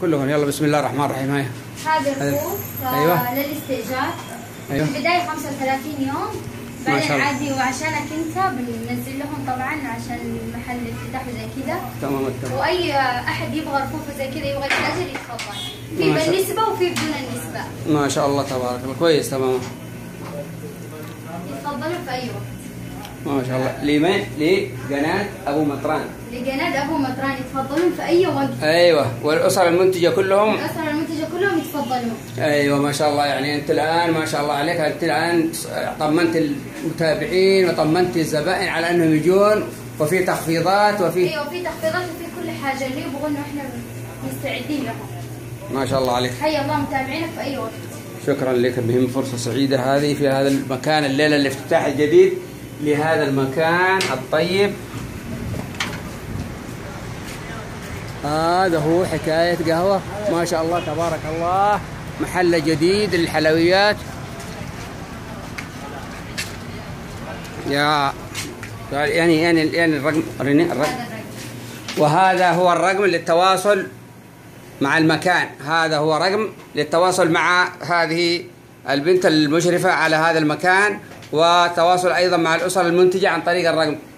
كلهم. يلا بسم الله الرحمن الرحيم. هاي هذا الفوق أيوة. للاستئجار. أيوة. في البداية 35 يوم، بعدين عادي وعشانك انت بننزل لهم طبعا عشان المحل الافتتاح وزي كذا. تمام التمام. واي احد يبغى رفوف زي كذا يبغى يتاجر يتفضل، في بالنسبة وفي بدون النسبة. ما شاء الله تبارك الله. كويس تمام. يتفضلوا في اي وقت. ما شاء الله. لمن؟ لقناة أبو مطران. لقناة أبو مطران يتفضلون في أي وقت. أيوة. والأسر المنتجة كلهم. الأسر المنتجة كلهم يتفضلون. أيوة ما شاء الله. يعني أنت الآن ما شاء الله عليك، أنت الآن طمنت المتابعين وطمنت الزبائن على أنهم يجون، وفي تخفيضات وفي أيوة في تخفيضات وفي كل حاجة اللي يبغون إحنا مستعدين لهم. ما شاء الله عليك. حيا الله متابعينك في أي وقت. شكرا لك بهم. فرصة سعيدة هذه في هذا المكان الليلة الافتتاح الجديد لهذا المكان الطيب. هذا هو حكاية قهوة ما شاء الله تبارك الله. محل جديد للحلويات. يعني الرقم. وهذا هو الرقم للتواصل مع المكان. هذا هو رقم للتواصل مع هذه البنت المشرفة على هذا المكان، وتواصل أيضا مع الأسر المنتجة عن طريق الرقم.